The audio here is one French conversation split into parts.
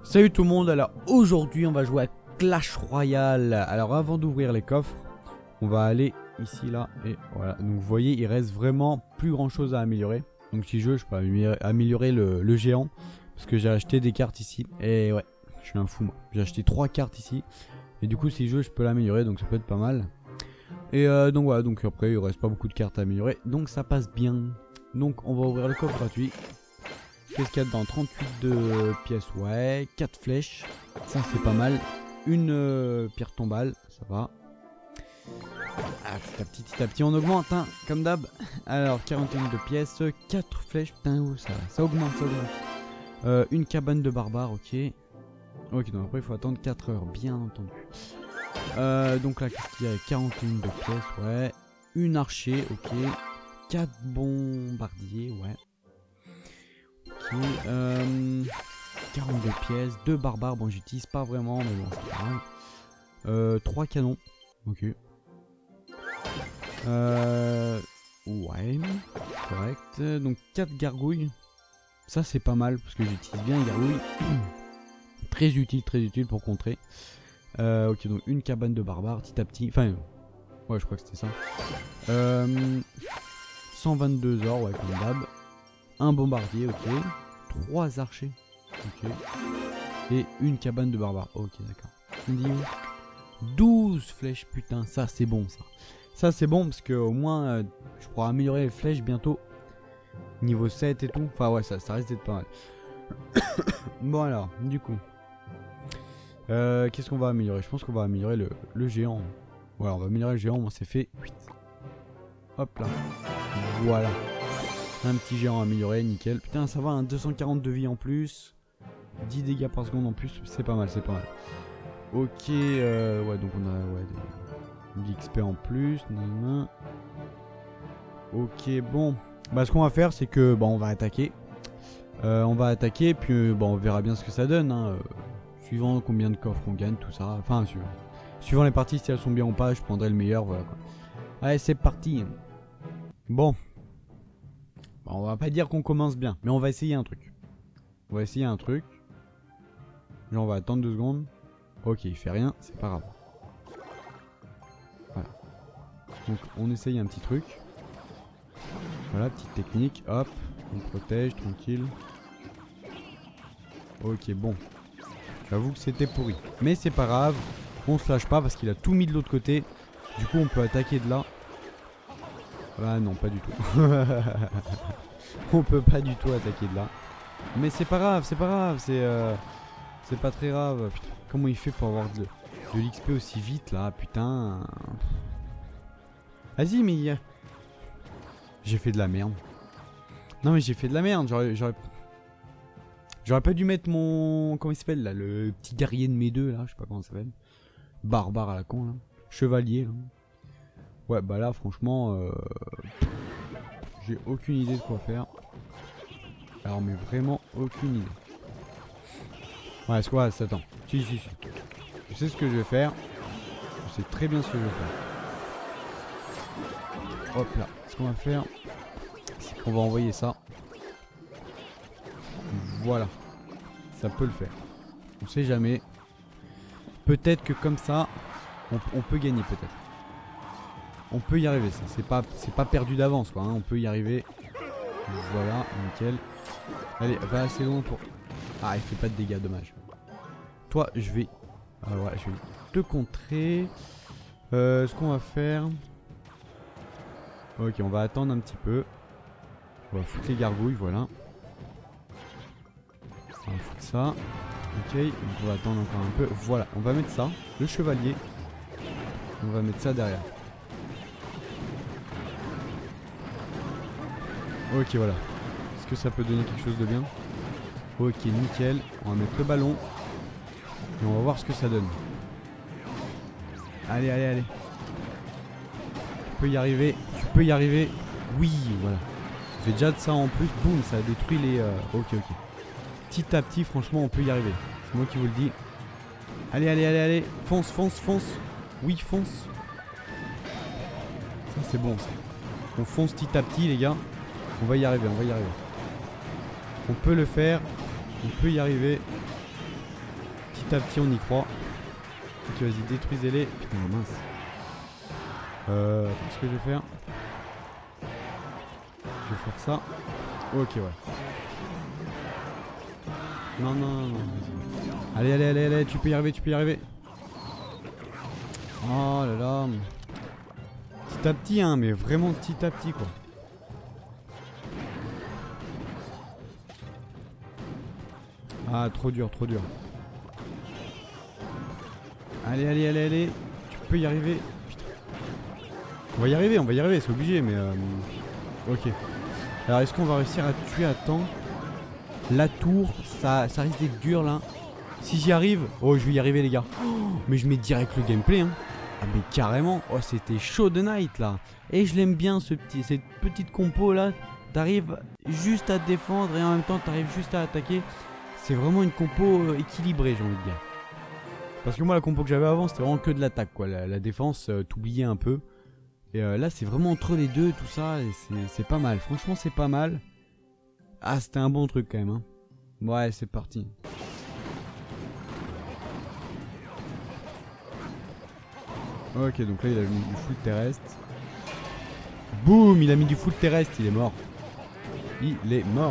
Salut tout le monde, alors aujourd'hui on va jouer à Clash Royale. Alors avant d'ouvrir les coffres, on va aller ici là et voilà. Donc vous voyez il reste vraiment plus grand chose à améliorer. Donc si je veux peux améliorer le géant. Parce que j'ai acheté des cartes ici. Et ouais, je suis un fou moi. J'ai acheté 3 cartes ici. Et du coup si je veux je peux l'améliorer, donc ça peut être pas mal. Et donc voilà, donc après il reste pas beaucoup de cartes à améliorer. Donc ça passe bien. Donc on va ouvrir le coffre gratuit. Qu'est-ce qu'il y a dedans? 38 de pièces, ouais. 4 flèches, ça c'est pas mal. Une pierre tombale, ça va. Ah, petit à petit on augmente, hein, comme d'hab. Alors 41 de pièces, 4 flèches, putain, où ça augmente, ça augmente. Une cabane de barbares, ok. Ok, donc après il faut attendre 4 heures, bien entendu. Donc là, qu'est-ce qu'il y a? 41 de pièces, ouais. Une archer, ok. 4 bombardiers, ouais. Ok, 42 pièces, 2 barbares, bon j'utilise pas vraiment, mais bon c'est pas grave. 3 canons, ok. Ouais, correct. Donc 4 gargouilles, ça c'est pas mal parce que j'utilise bien les gargouilles. Très utile pour contrer. Ok, donc une cabane de barbares, petit à petit, enfin, ouais je crois que c'était ça. 122 or, ouais comme d'hab. Un bombardier, ok. 3 archers, ok. Et une cabane de barbares, ok d'accord. On dit où? 12 flèches, putain, ça c'est bon ça. Ça c'est bon parce que au moins je pourrai améliorer les flèches bientôt. Niveau 7 et tout. Enfin ouais, ça risque d'être pas mal. Bon alors, du coup. Qu'est-ce qu'on va améliorer? Je pense qu'on va améliorer le géant. Voilà, on va améliorer le géant, on s'est fait 8. Hop là. Voilà. Un petit géant amélioré, nickel. Putain, ça va, hein, 240 de vie en plus. 10 dégâts par seconde en plus, c'est pas mal, c'est pas mal. Ok, ouais, donc on a de l'XP en plus. Ok, bon. Bah, ce qu'on va faire, c'est que bon, on va attaquer. Puis bon, on verra bien ce que ça donne. Hein, suivant combien de coffres on gagne, tout ça. Enfin, suivant les parties, si elles sont bien ou pas, je prendrai le meilleur, voilà quoi. Allez, c'est parti. Bon. On va pas dire qu'on commence bien, mais on va essayer un truc. Genre on va attendre 2 secondes. Ok, il fait rien, c'est pas grave. Voilà. Donc on essaye un petit truc. Voilà, petite technique, hop. On protège, tranquille. Ok, bon. J'avoue que c'était pourri. Mais c'est pas grave, on se lâche pas parce qu'il a tout mis de l'autre côté. Du coup on peut attaquer de là. Ah non, pas du tout. On peut pas du tout attaquer de là. Mais c'est pas grave, c'est pas très grave. Putain, comment il fait pour avoir de l'XP aussi vite là, putain. Vas-y, mais j'ai fait de la merde. Non mais j'ai fait de la merde, j'aurais pas dû mettre mon... Comment il s'appelle là? Le petit guerrier de mes deux là, je sais pas comment ça s'appelle. Barbare à la con là. Chevalier là. Ouais bah là franchement j'ai aucune idée de quoi faire. Alors mais vraiment aucune idée. Ouais c'est quoi? Attends. Si. Je sais ce que je vais faire. Je sais très bien ce que je vais faire. Hop là. Ce qu'on va faire, c'est qu'on va envoyer ça. Voilà. Ça peut le faire. On sait jamais. Peut-être que comme ça on peut gagner peut-être. On peut y arriver, ça c'est pas perdu d'avance quoi, hein. On peut y arriver. Voilà, nickel. Allez, va assez loin pour... Ah, il fait pas de dégâts, dommage. Toi, je vais... Ah ouais, je vais te contrer. Ce qu'on va faire... Ok, on va attendre un petit peu. On va foutre les gargouilles, voilà. On va foutre ça. Ok, on va attendre encore un peu. Voilà, on va mettre ça, le chevalier. On va mettre ça derrière. Ok, voilà. Est-ce que ça peut donner quelque chose de bien? Ok, nickel. On va mettre le ballon. Et on va voir ce que ça donne. Allez. Tu peux y arriver. Oui, voilà. Ça fait déjà de ça en plus. Boum, ça a détruit les... Ok. Petit à petit, franchement, on peut y arriver. C'est moi qui vous le dis. Allez. Fonce. Oui, fonce. Ça, c'est bon, ça. On fonce petit à petit, les gars. On va y arriver. On peut le faire. On peut y arriver. Petit à petit on y croit. Ok vas-y détruisez-les. Putain mince. Qu'est-ce que je vais faire? Je vais faire ça. Ok ouais. Non non non non. Allez allez allez allez, tu peux y arriver, tu peux y arriver. Oh là là. Petit à petit hein, mais vraiment petit à petit quoi. Ah trop dur, trop dur. Allez allez allez allez. Tu peux y arriver. Putain. On va y arriver, c'est obligé mais ok. Alors est-ce qu'on va réussir à tuer à temps? La tour, ça risque d'être dur là. Si j'y arrive, oh je vais y arriver les gars. Oh, mais je mets direct le gameplay hein. Ah mais carrément, oh c'était chaud de night là. Et je l'aime bien cette petite compo là. T'arrives juste à te défendre et en même temps t'arrives juste à attaquer. C'est vraiment une compo équilibrée j'ai envie de dire. Parce que moi la compo que j'avais avant c'était vraiment que de l'attaque quoi. La défense t'oubliais un peu. Et là c'est vraiment entre les deux tout ça et c'est pas mal. Franchement c'est pas mal. Ah c'était un bon truc quand même hein. Ouais c'est parti. Ok donc là il a mis du foot terrestre. Boum, il a mis du foot terrestre, il est mort. Il est mort.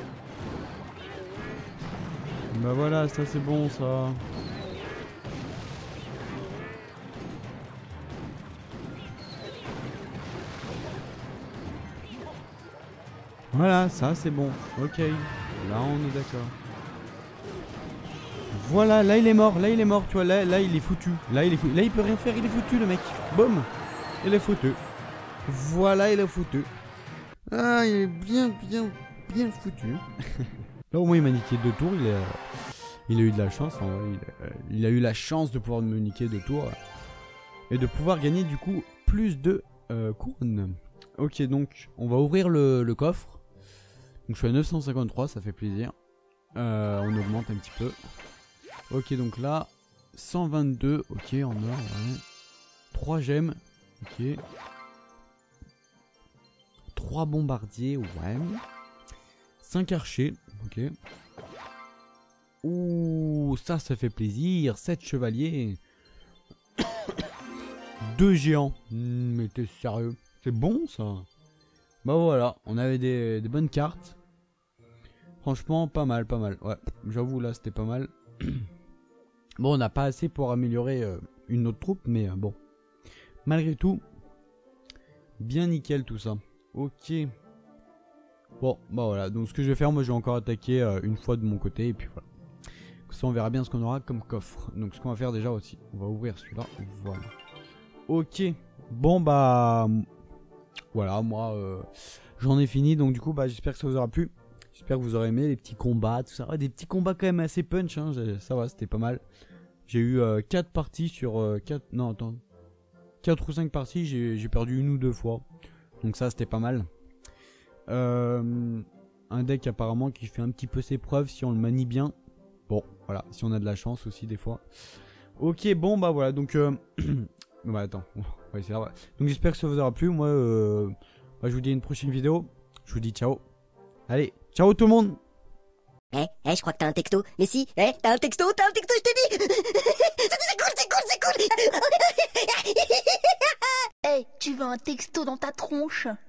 Bah voilà, ça c'est bon ça. Voilà, ça c'est bon. Ok, là on est d'accord. Voilà, là il est mort, tu vois, là il est foutu. Là il peut rien faire, il est foutu le mec. Boum, il est foutu. Voilà, il est foutu. Ah, il est bien foutu. Là au moins il m'a niqué 2 tours, il a eu de la chance, en vrai. Il a eu la chance de pouvoir me niquer 2 tours. Et de pouvoir gagner du coup plus de couronnes. Ok, donc on va ouvrir le coffre. Donc je suis à 953, ça fait plaisir. On augmente un petit peu. Ok, donc là, 122, ok, en or, ouais. 3 gemmes, ok. 3 bombardiers, ouais. 5 archers, ok. Ouh, ça fait plaisir. 7 chevaliers. 2 géants. Mais t'es sérieux? C'est bon ça? Bah voilà, on avait des bonnes cartes. Franchement, pas mal, pas mal. Ouais, j'avoue là, c'était pas mal. Bon, on n'a pas assez pour améliorer une autre troupe, mais bon. Malgré tout, bien nickel tout ça. Ok. Bon, bah voilà. Donc ce que je vais faire, moi je vais encore attaquer une fois de mon côté, et puis voilà. Comme ça, on verra bien ce qu'on aura comme coffre. Donc ce qu'on va faire déjà aussi, on va ouvrir celui-là. Voilà. Ok. Bon bah... Voilà, moi j'en ai fini. Donc du coup, bah j'espère que ça vous aura plu. J'espère que vous aurez aimé les petits combats, tout ça. Ouais, des petits combats quand même assez punch, hein. Ça va, c'était pas mal. J'ai eu 4 parties sur 4... Non, attends. 4 ou 5 parties, j'ai perdu 1 ou 2 fois. Donc ça, c'était pas mal. Un deck apparemment qui fait un petit peu ses preuves si on le manie bien. Bon, voilà, si on a de la chance aussi des fois. Ok, bon, bah voilà, donc... bah attends, ouais, c'est vrai. Donc j'espère que ça vous aura plu. Moi, bah, je vous dis à une prochaine vidéo. Je vous dis ciao. Allez, ciao tout le monde. Je crois que t'as un texto. Mais si, t'as un texto, je t'ai dit. C'est cool. Tu veux un texto dans ta tronche?